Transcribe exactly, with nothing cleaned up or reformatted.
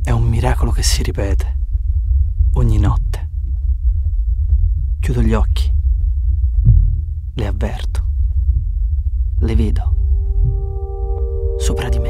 È un miracolo che si ripete ogni notte. Chiudo gli occhi, le avverto, le vedo sopra di me.